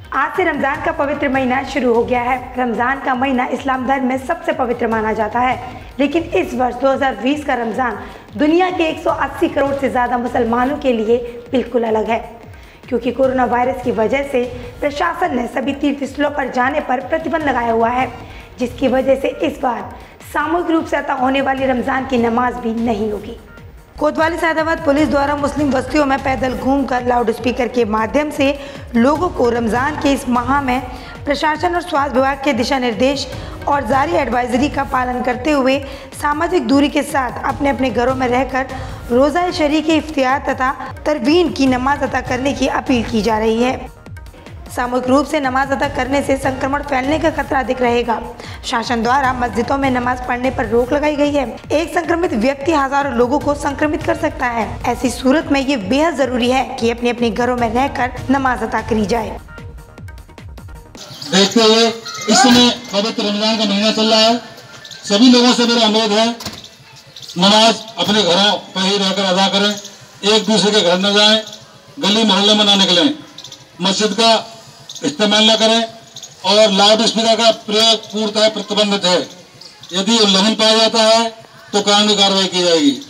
आज से रमज़ान का पवित्र महीना शुरू हो गया है। रमज़ान का महीना इस्लाम धर्म में सबसे पवित्र माना जाता है, लेकिन इस वर्ष 2020 का रमज़ान दुनिया के 180 करोड़ से ज़्यादा मुसलमानों के लिए बिल्कुल अलग है, क्योंकि कोरोना वायरस की वजह से प्रशासन ने सभी तीर्थ स्थलों पर जाने पर प्रतिबंध लगाया हुआ है, जिसकी वजह से इस बार सामूहिक रूप से अता होने वाली रमज़ान की नमाज भी नहीं होगी। कोतवाली सैदाबाद पुलिस द्वारा मुस्लिम बस्तियों में पैदल घूमकर लाउड स्पीकर के माध्यम से लोगों को रमज़ान के इस माह में प्रशासन और स्वास्थ्य विभाग के दिशा निर्देश और जारी एडवाइजरी का पालन करते हुए सामाजिक दूरी के साथ अपने अपने घरों में रहकर रोज़ा शरी के इफ्तियार तथा तरवीन की नमाज अदा करने की अपील की जा रही है। सामूहिक रूप से नमाज अदा करने से संक्रमण फैलने का खतरा अधिक रहेगा। शासन द्वारा मस्जिदों में नमाज पढ़ने पर रोक लगाई गई है। एक संक्रमित व्यक्ति हजारों लोगों को संक्रमित कर सकता है। ऐसी सूरत में ये बेहद जरूरी है कि अपने अपने घरों में रहकर नमाज अदा करी जाए। देखते हुए इस समय पवित्र रमजान का महीना चल रहा है, सभी लोगों से मेरा अनुरोध है, नमाज अपने घरों पर ही रहकर अदा करें, एक दूसरे के घर न जाएं, गली मोहल्ले में ना निकलें, मस्जिद का इस्तेमाल न करें और लाउड स्पीकर का प्रयोग पूर्णतः प्रतिबंधित है। यदि उल्लंघन पाया जाता है तो कानूनी कार्रवाई की जाएगी।